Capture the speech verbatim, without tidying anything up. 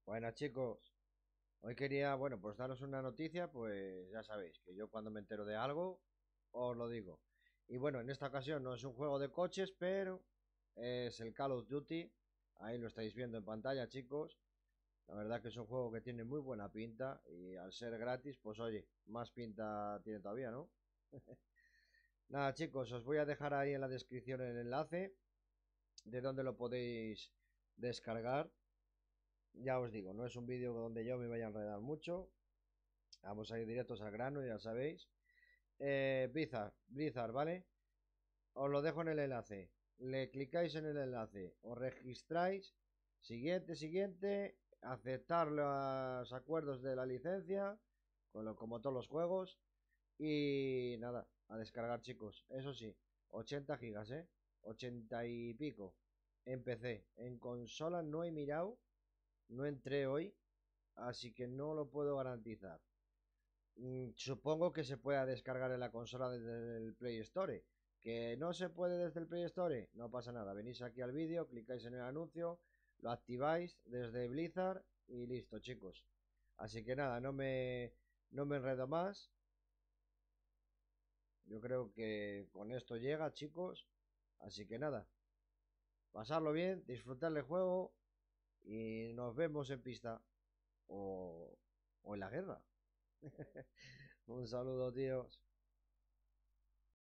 Buenas chicos, hoy quería, bueno, pues daros una noticia, pues ya sabéis que yo cuando me entero de algo os lo digo. Y bueno, en esta ocasión no es un juego de coches, pero es el Call of Duty. Ahí lo estáis viendo en pantalla, chicos. La verdad que es un juego que tiene muy buena pinta y al ser gratis, pues oye, más pinta tiene todavía, ¿no? Nada, chicos, os voy a dejar ahí en la descripción el enlace de donde lo podéis descargar. Ya os digo, no es un vídeo donde yo me vaya a enredar mucho. Vamos a ir directos al grano, ya sabéis. Eh, Blizzard, Blizzard, ¿vale? Os lo dejo en el enlace. Le clicáis en el enlace, os registráis. Siguiente, siguiente. Aceptar los acuerdos de la licencia, con lo, como todos los juegos. Y nada, a descargar, chicos. Eso sí, ochenta gigas, ¿eh? ochenta y pico. En P C. En consola no he mirado. No entré hoy. Así que no lo puedo garantizar. Mm, Supongo que se pueda descargar en la consola desde el Play Store. Que no se puede desde el Play Store, no pasa nada. Venís aquí al vídeo, clicáis en el anuncio, lo activáis desde Blizzard y listo, chicos. Así que nada, no me, no me enredo más. Yo creo que con esto llega, chicos. Así que nada, pasarlo bien, disfrutar del juego y nos vemos en pista o, o en la guerra. Un saludo, tíos.